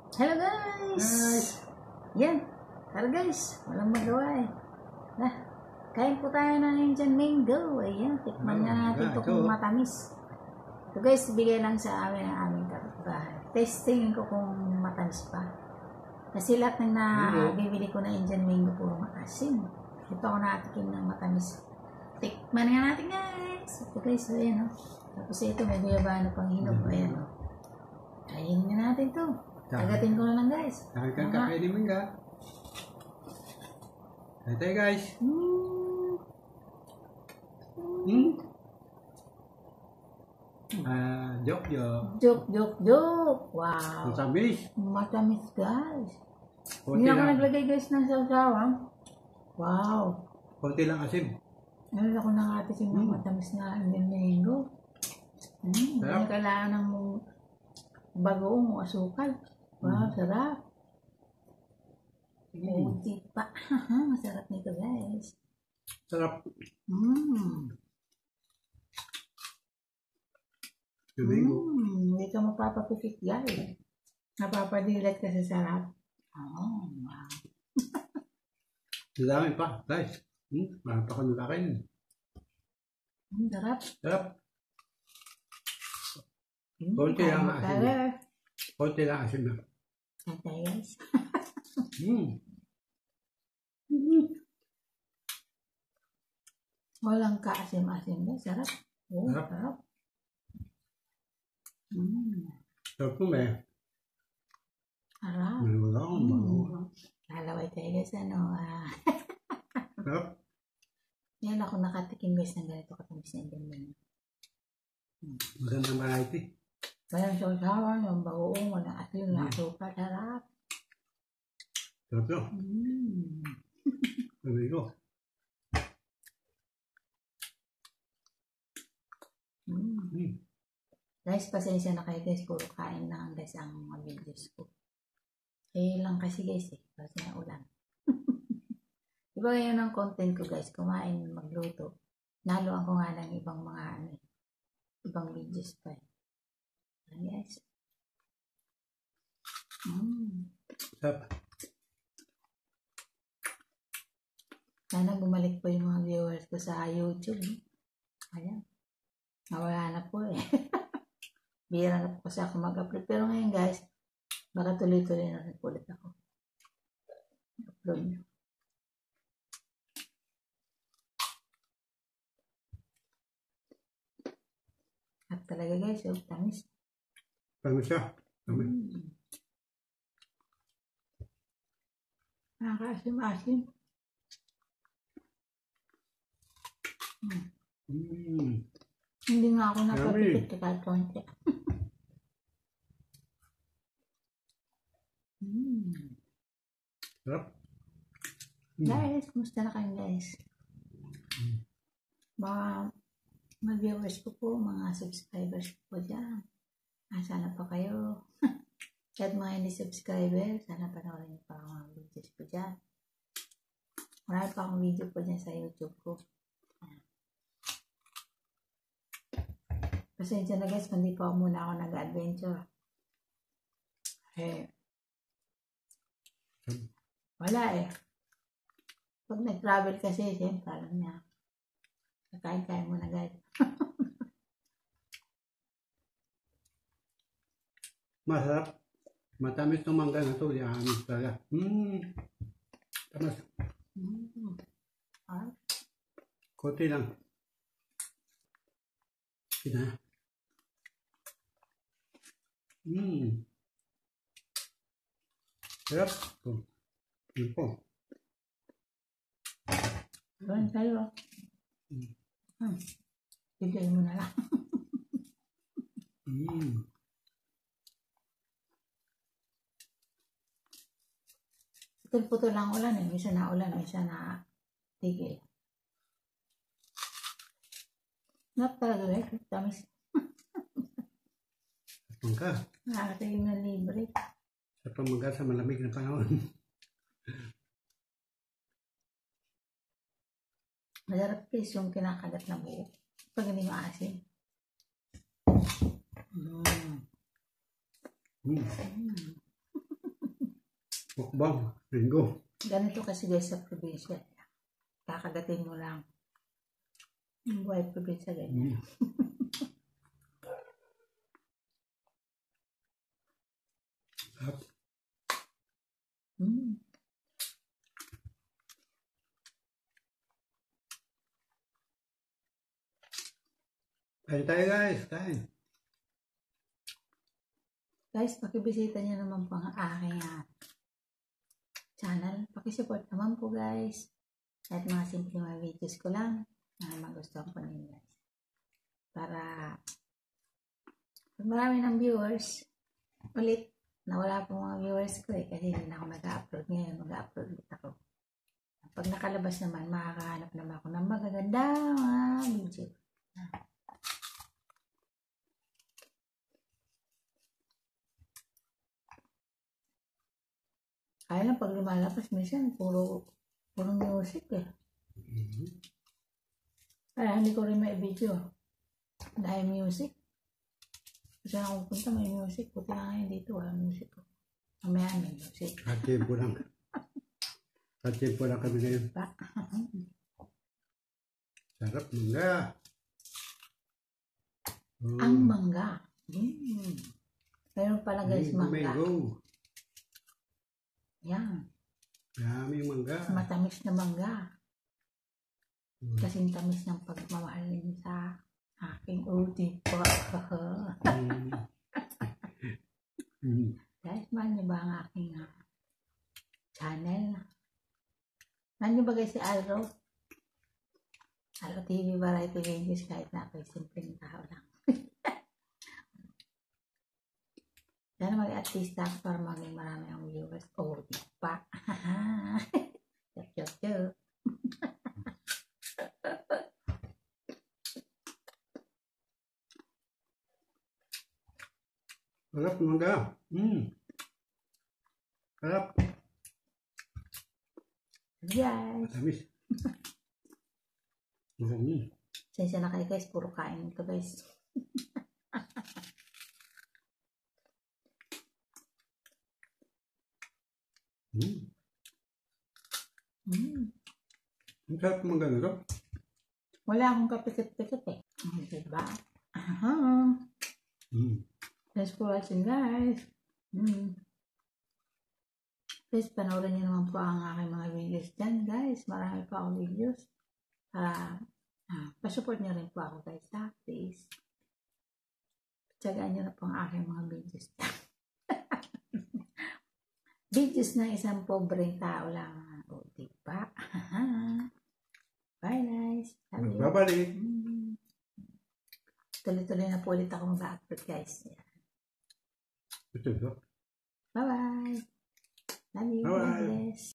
Hello guys! Yan. Tara guys. Walang magawa eh. Nah, kain po tayo ng Indian mango. Ayan. Tikman nga natin ito kung matamis. Ito guys, bigay lang sa amin ang aming kapitbahay. Testing ko kung matamis pa. Kasi lahat ng nabibili ko na Indian mango puro maasim. Ito ako nakatikim ng matamis. Tikman nga natin guys. Ito guys, ayan o. Tapos ito may guyabano pang hinog. Ayan o. Kain nga natin ito. Agatin ko na lang guys. Nakakang kape ni Mingga. Kain tayo guys. Joke. Joke. Wow. Ang tamis. Matamis guys. Konti Hindi ako lang. naglagay guys ng sawsawang. Wow. Konti lang asim. Ano ako nakatikim ng matamis na Indian mango. Hindi Sarap. kailangan ng bagoong o asukal. Wow, sarap. Kunti pa. Masarap nito guys. Sarap. Hindi ka mapapapikit guys. Napapadilat ka sa sarap. Oh, wow. Dami pa guys. Marami pa kung nakain. Sarap. Sarap. Konti lang asim. Konti lang asim na. Kaya guys. Walang kaasim-asim guys. Sarap. Oh, Sarap. sarap. Sarap po ba? Sarap. Malulang. Lalaway tayo guys. Ano, Sarap. yan ako nakatikim guys ng ganito katamis na Indian mango. Magandang variety. Walang sausawan, walang bagoong, walang asin, walang asukal. Sarap. Sarap yun. Sabi ko. Guys, pasensya na kayo guys. Puro kain na guys ang mga videos ko. Kaya lang kasi guys kasi na ulan. Iba ngayon ang content ko guys. Kumain, magluto. Naluan ko nga ng ibang mga ibang videos pa. Ayan guys. Sarap. Sana bumalik po yung mga viewers ko sa YouTube. Ayan. Nawala na po eh. Bihira na po kasi ako mag-upload. Pero ngayon guys, baka tuloy-tuloy na rin ulit ako. Upload. At talaga guys, yung tamis. Tamis siya. Tamis. Nakakaasim-asim. Hindi nga ako napapipit kahit konti. Sarap. Guys, kumusta na kayo guys? Baka mag-viewers ko po, mga subscribers ko po dyan. Sana pa kayo. At mga hindi subscriber, sana panoorin niyo pa ang mga videos ko dyan. Marami pa akong video po dyan sa YouTube ko. Pasensya na guys, hindi pa muna ako nag-adventure. Wala eh. Pag nag-travel kasi, siyempre alam niya. Kakain-kain muna guys. Masarap. Matamis ng mangga na ito. Yan talaga. Tamas. Konti lang. Sina. Sarap. Yun po. Gawin tayo. Bigay mo na lang. Putol-putol lang ulan eh. Minsan na ulan, minsan na tigil. Not talaga guys. Tamis. Mangga. Nakakatigil na libre. Sa pamangga sa malamig na panahon. Masarap guys yung kinakagat na buo. Pag hindi maasim. Mukbang. Linggo. Ganito kasi guys sa probinsya. Kakagatin mo lang. Yung buhay probinsya ganyan. Kain tayo guys. Kain. Guys, pakibisita niyo naman po ang aking channel. Pakisupport naman po guys. At mga simple mga videos ko lang na magustuhan po ninyo guys. Para marami ng viewers ulit na wala po mga viewers ko kasi hindi na ako nag-upload ngayon. Mag-upload ulit ako. Pag nakalabas naman, makakahanap naman ako ng magagandang video. Kaya lang pag lumalabas, minsan puro music eh. Kaya hindi ko rin may video. Dahil music. Kasi ako pupunta may music. Puti na ngayon dito, wala music ko. Mamaya may music. Katimpo lang. Katimpo lang kami ngayon. Sarap mangga. Ang mangga. Mayroon pala guys mangga. Yan. Yummy mangga. Matamis na mangga. Kasing tamis ng pagmamahal niyo sa aking diba? Guys, mahal niyo ba ang aking channel? Mahal niyo ba guys si Alro? Alro TV Variety Videos kahit na ako'y simpleng tao lang. Sana mag-artista ako para maging marami ang viewers. Diba? Chok. Sarap mangga. Sarap. Yes. Matamis. Sensya na kayo guys, puro kain ito guys. Ang sarap mangga nito. Wala akong kapikit-pikit eh. Diba? Thanks for watching guys. Please panoorin niyo naman po ang aking mga videos dyan guys. Marami pa akong videos. Para pasupport niyo rin po ako guys. Please. Tsagaan niyo na po ang aking mga videos dyan. Videos na isang pobreng tao lang. Diba? Bye guys. Magbabalik. Tuloy-tuloy na po ulit ako mag-upload guys. Ito. Bye-bye. Love you. God bless.